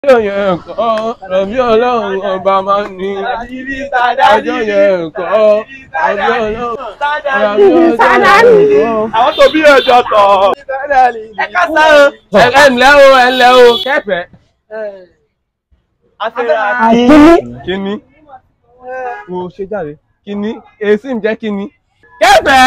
Yẹn kọ́ rẹ̀mí ọlọ́run ọba máa ń ní ọjọ́ yẹn kọ́ rẹ̀mí ọlọ́run àwọn tó bí ọjọ́ tọ̀. ẹ ǹlẹ́ o kẹ́fẹ́. kíní o ṣe jáde kíní èsì ń jẹ́ kíní. kẹ́fẹ́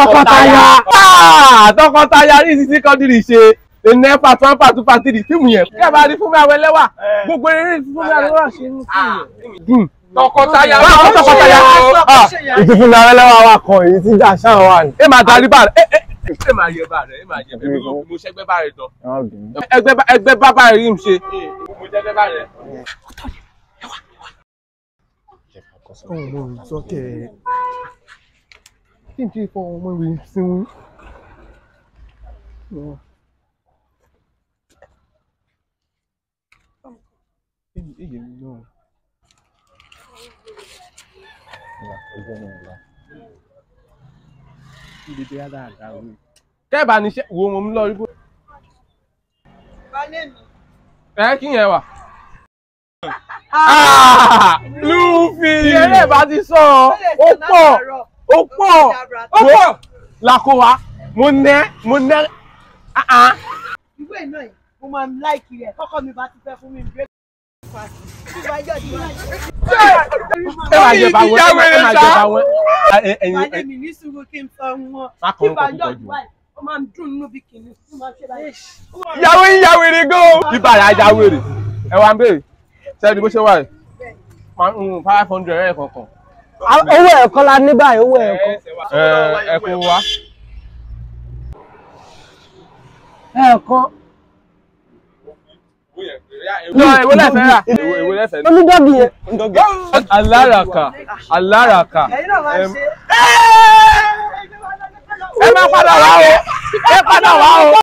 tọkọtaya rí Sisi Quadri ṣe ẹnẹ part 1 part 2 part 3 fíìmù yẹn kí ẹ bá rí fún mi Awẹ́lẹ́wà gbogbo eré fún mi Awẹ́lẹ́wà ṣe ní fíìmù tọkọtaya ìtì fún mi Awẹ́lẹ́wà wà kan èyí tí jà ṣáà wà ní. ẹ máa darí bá rẹ ẹ máa yẹ bá rẹ ẹ máa yẹ bá rẹ mo ṣẹgbẹ́ bá rẹ tán ẹgbẹ́ bá rẹ rí mi ṣe mo ṣẹgbẹ́ bá rẹ. ọmọ ìsọkẹ kí n tí ì fọ ọmọ ìwé sínú. Kẹ́ẹ̀bà ní ṣe wo mo mú lọ rí bó. Ẹ kí yẹn wà. Luffy eré bá ti sọ ó pọ̀ làkó wa mo nẹ́. Ìwé náà mo máa ń láìkì rẹ̀ kọ́kọ́ mi bá ti fẹ́ fún mi break fast. Ẹ máa jẹ bá wọn. Ìbàdàn mi ní sùúrù kí n sọ wọn. Ìbàdàn ó máa ń dùn nínú bí kìíní. Ìyàwó èrè gan. Ìbàdàn ajá wèrè. Ẹ wá ń béèrè. Sẹ́ni bó ṣe wà yìí. 500 ẹ̀ kọ̀ọ̀kan. Owó ẹ̀kọ́ la ní báyìí owó ẹ̀kọ́. Ẹ̀kọ́ wa. Ẹ̀kọ́. Èwo lẹ́fẹ̀ẹ́ rà. Èwo lẹ́fẹ̀ẹ́ rà. Onídọ́bì yẹn. Aláràkà. Ẹ̀yin náà máa ń ṣe. Ẹ má padà wá o.